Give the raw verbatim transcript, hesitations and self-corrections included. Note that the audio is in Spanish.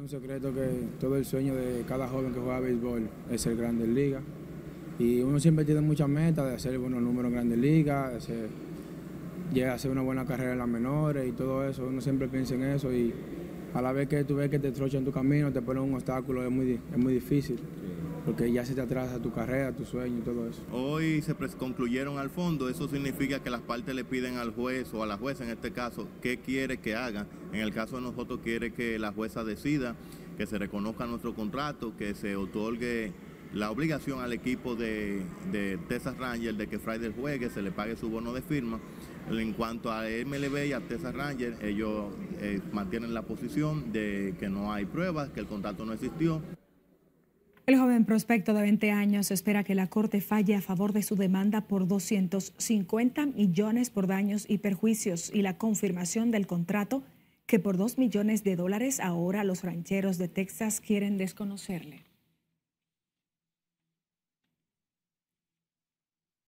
un secreto que todo el sueño de cada joven que juega béisbol es ser Grandes Ligas. Y uno siempre tiene muchas metas de hacer buenos números en Grandes Ligas, de hacer, llegar a hacer una buena carrera en las menores y todo eso. Uno siempre piensa en eso y a la vez que tú ves que te trochan tu camino, te ponen un obstáculo, es muy, es muy difícil. Porque ya se te atrasa tu carrera, tu sueño y todo eso. Hoy se concluyeron al fondo, eso significa que las partes le piden al juez o a la jueza en este caso qué quiere que haga. En el caso de nosotros quiere que la jueza decida, que se reconozca nuestro contrato, que se otorgue la obligación al equipo de, de Texas Rangers de que Friday juegue, se le pague su bono de firma. En cuanto a M L B y a Texas Rangers, ellos eh, mantienen la posición de que no hay pruebas, que el contrato no existió. El joven prospecto de veinte años espera que la Corte falle a favor de su demanda por doscientos cincuenta millones por daños y perjuicios y la confirmación del contrato que por dos millones de dólares ahora los rancheros de Texas quieren desconocerle.